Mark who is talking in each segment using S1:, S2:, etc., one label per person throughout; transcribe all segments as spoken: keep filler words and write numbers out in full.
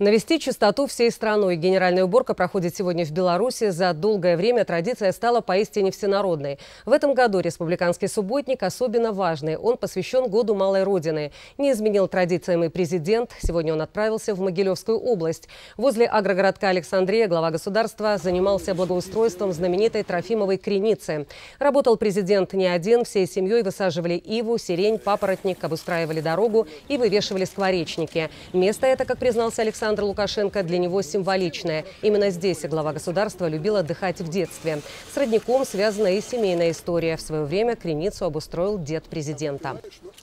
S1: Навести чистоту всей страной. Генеральная уборка проходит сегодня в Беларуси. За долгое время традиция стала поистине всенародной. В этом году республиканский субботник особенно важный. Он посвящен Году Малой Родины. Не изменил традициям и президент. Сегодня он отправился в Могилевскую область. Возле агрогородка Александрия глава государства занимался благоустройством знаменитой Трофимовой Креницы. Работал президент не один. Всей семьей высаживали иву, сирень, папоротник, обустраивали дорогу и вывешивали скворечники. Место это, как признался Александр Александр Лукашенко, для него символичное. Именно здесь глава государства любил отдыхать в детстве. С родником связана и семейная история. В свое время Креницу обустроил дед президента.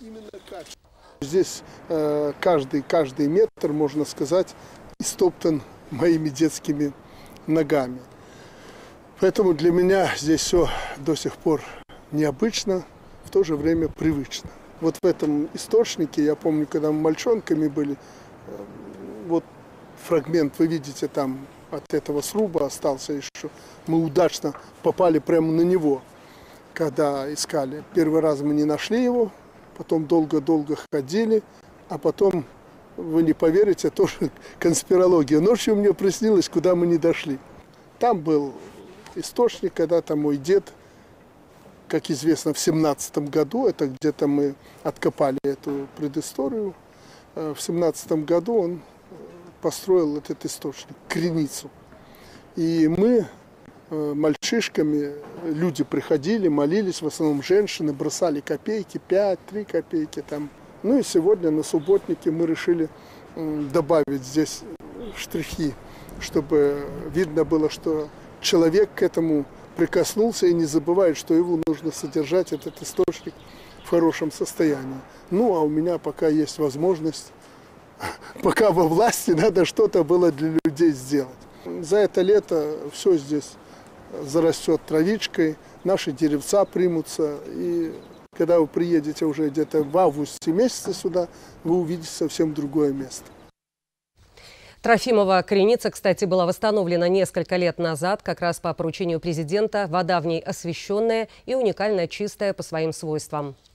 S2: Здесь э, каждый, каждый метр, можно сказать, истоптан моими детскими ногами. Поэтому для меня здесь все до сих пор необычно, в то же время привычно. Вот в этом источнике, я помню, когда мы мальчонками были, вот фрагмент вы видите там от этого сруба остался еще. Мы удачно попали прямо на него, когда искали. Первый раз мы не нашли его, потом долго-долго ходили, а потом, вы не поверите, тоже конспирология. Ночью мне приснилось, куда мы не дошли. Там был источник, когда-то мой дед, как известно, в семнадцатом году, это где-то мы откопали эту предысторию, в семнадцатом году он построил этот источник, Креницу. И мы, мальчишками, люди приходили, молились, в основном женщины, бросали копейки, пять, три копейки там. Ну и сегодня на субботнике мы решили добавить здесь штрихи, чтобы видно было, что человек к этому прикоснулся и не забывает, что его нужно содержать, этот источник, в хорошем состоянии. Ну, а у меня пока есть возможность, пока во власти, надо что-то было для людей сделать. За это лето все здесь зарастет травичкой, наши деревца примутся. И когда вы приедете уже где-то в августе месяце сюда, вы увидите совсем другое место.
S1: Трофимова Креница, кстати, была восстановлена несколько лет назад, как раз по поручению президента. Вода в ней освященная и уникально чистая по своим свойствам.